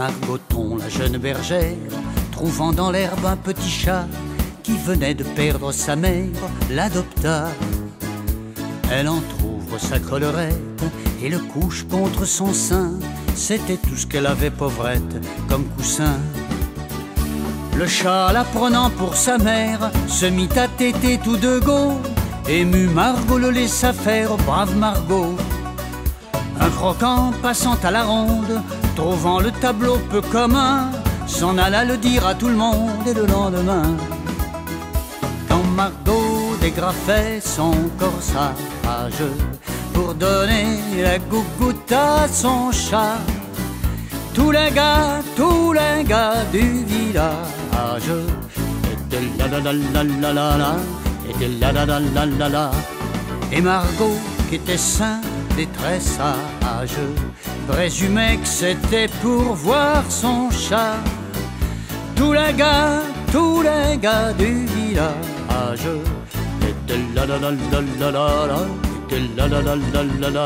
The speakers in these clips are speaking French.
Margoton, la jeune bergère, trouvant dans l'herbe un petit chat qui venait de perdre sa mère, l'adopta. Elle entr'ouvre sa collerette et le couche contre son sein. C'était tout ce qu'elle avait, pauvrette, comme coussin. Le chat, la prenant pour sa mère, se mit à téter tout de go. Ému, Margot le laissa faire, brave Margot. Un croquant passant à la ronde, trouvant le tableau peu commun, s'en alla le dire à tout le monde. Et le lendemain, quand Margot dégrafait son corsage pour donner la gougoute à son chat, tous les gars du village étaient là la la la la la la, étaient là la la la la la. Et Margot, qui était sainte et très sage, présumait que c'était pour voir son chat. Tous les gars du village étaient là la la la la la la, étaient là la la la la la.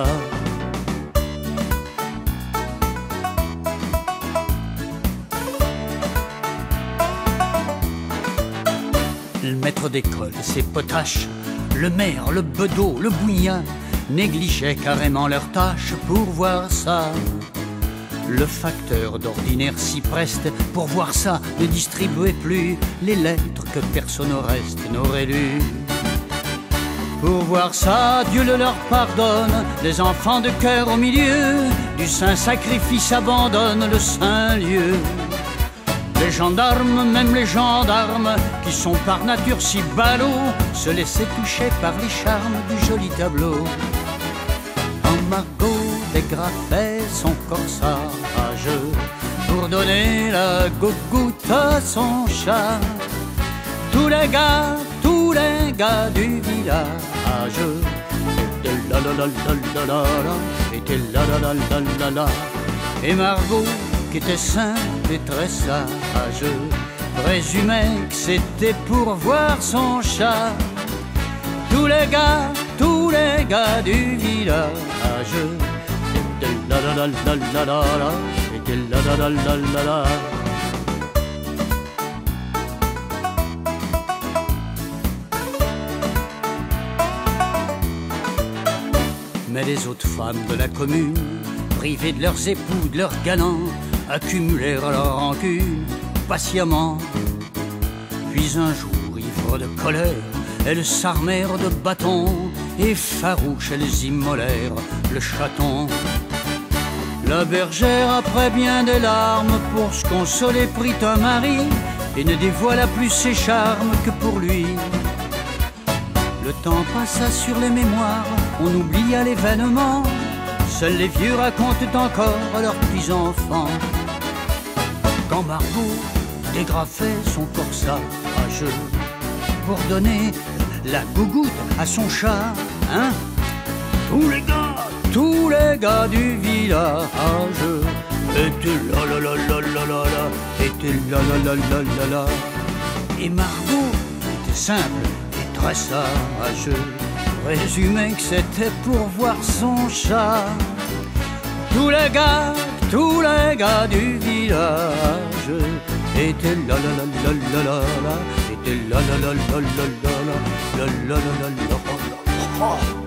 Le maître d'école, ses potaches, le maire, le bedeau, le bouillin négligeaient carrément leurs tâches pour voir ça. Le facteur d'ordinaire si preste pour voir ça ne distribuait plus les lettres que personne au reste n'aurait lues. Pour voir ça, Dieu le leur pardonne, les enfants de cœur au milieu du saint sacrifice abandonnent le saint lieu. Les gendarmes, même les gendarmes, qui sont par nature si ballots, se laissaient toucher par les charmes du joli tableau. Quand Margot dégrafait son corsage pour donner la gougoute à son chat, tous les gars du village étaient là la la la la la la, étaient là la la la la la. Et Margot, qui était sainte et très sage, présumait que c'était pour voir son chat. Tous les gars du village étaient là la la la la la la, étaient là la la la la la. Mais les autres femmes de la commune, privées de leurs époux, de leurs galants, accumulèrent leur rancune patiemment. Puis un jour, ivres de colère, elles s'armèrent de bâtons et farouches, elles immolèrent le chaton. La bergère, après bien des larmes, pour se consoler, prit un mari et ne dévoila plus ses charmes que pour lui. Le temps passa sur les mémoires, on oublia l'événement. Seuls les vieux racontent encore à leurs petits-enfants. Quand Margot dégrafait son corsage pour donner la gougoute à son chat, hein, tous les gars du village étaient là la la la la la la, étaient là la la la la la. Et Margot, qui était simple et très sage, présumait que c'était pour voir son chat. Tous les gars du village étaient là la la la la la la, étaient là la la la la la la la la la la la la.